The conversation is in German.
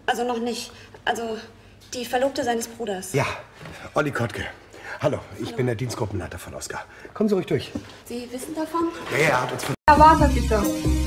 Also noch nicht. Also die Verlobte seines Bruders. Ja, Olli Kottke. Hallo, ich bin der Dienstgruppenleiter von Oskar. Kommen Sie ruhig durch. Sie wissen davon? Ja, er hat uns... Ja, warte bitte.